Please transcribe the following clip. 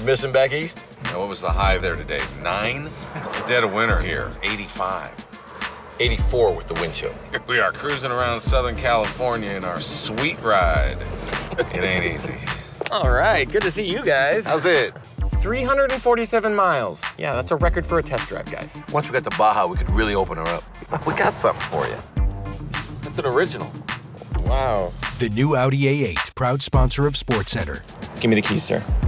missing back east? Yeah, what was the high there today? 9? It's the dead of winter here. It's 85. 84 with the wind chill. Here we are cruising around Southern California in our sweet ride. It ain't easy. All right, good to see you guys. How's it? 347 miles. Yeah, that's a record for a test drive, guys. Once we got to Baja, we could really open her up. We got something for you. It's an original. Wow. The new Audi A8, proud sponsor of SportsCenter. Give me the keys, sir.